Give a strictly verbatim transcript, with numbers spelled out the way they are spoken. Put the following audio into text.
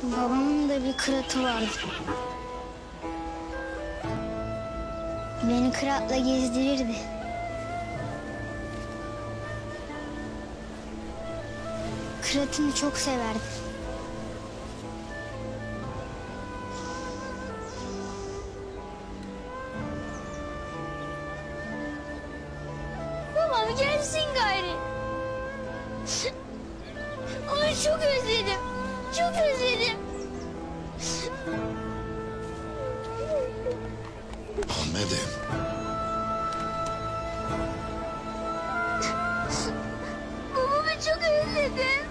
Babamın da bir kıratı vardı. Beni kıratla gezdirirdi. Kıratını çok severdim. Babam gelsin gayri. Onu çok özledim. Çok özledim. Ahmet'im. Babamı çok özledim.